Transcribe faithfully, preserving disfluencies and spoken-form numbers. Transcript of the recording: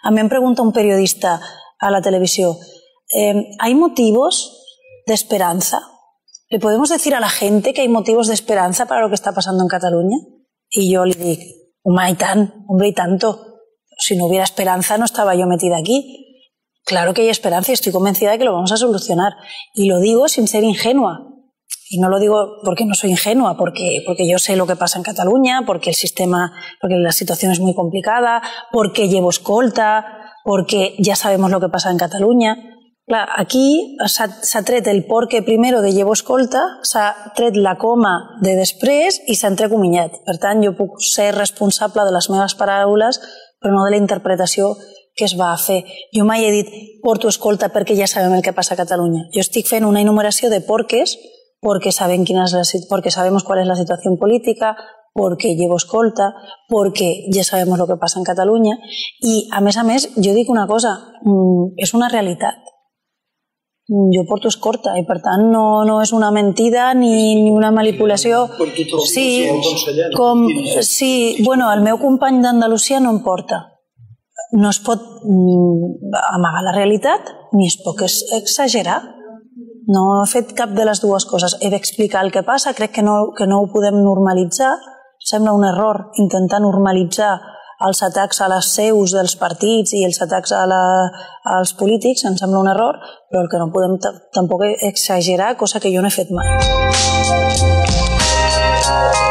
a mí me pregunta un periodista a la televisión, eh, ¿hay motivos de esperanza? ¿Le podemos decir a la gente que hay motivos de esperanza para lo que está pasando en Cataluña? Y yo le digo, home, y tant, hombre, y tanto. Si no hubiera esperanza no estaba yo metida aquí. Claro que hay esperanza y estoy convencida de que lo vamos a solucionar. Y lo digo sin ser ingenua. Y no lo digo porque no soy ingenua, porque, porque yo sé lo que pasa en Cataluña, porque el sistema, porque la situación es muy complicada, porque llevo escolta, porque ya sabemos lo que pasa en Cataluña. Clar, aquí s'ha tret el porque primero de llevo escolta, s'ha tret la coma de després i s'ha entrecominyat. Per tant, jo puc ser responsable de les meves paraules, però no de la interpretació que es va fer. Jo mai he dit porto escolta perquè ja sabem el que passa a Catalunya. Jo estic fent una enumeració de porques, porque saben quina és la, porque sabemos cuál es la situación política, porque llevo escolta, porque ja sabemos lo que passa en Catalunya. I, a més a més, jo dic una cosa, és una realitat. Jo porto escorta i per tant no, no és una mentida ni, ni una manipulació. Sí, com, sí, bueno, el meu company d'Andalusia no em porta. No es pot amagar la realitat ni es pot exagerar. No he fet cap de les dues coses. He d'explicar el que passa, crec que no, que no ho podem normalitzar. Sembla un error intentar normalitzar els atacs a les seus dels partits i els atacs a la, als polítics, em sembla un error, però el que no podem tampoc exagerar, cosa que jo no he fet mai.